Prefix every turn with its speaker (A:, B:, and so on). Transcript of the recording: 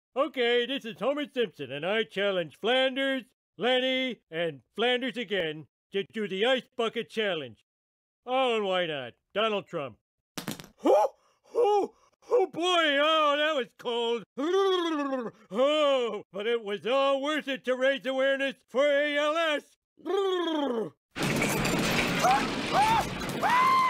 A: Okay, this is Homer Simpson, and I challenge Flanders, Lenny, and Flanders again to do the Ice Bucket Challenge. Oh, and why not? Donald Trump. Oh boy, oh, that was cold. Oh, but it was all worth it to raise awareness for ALS.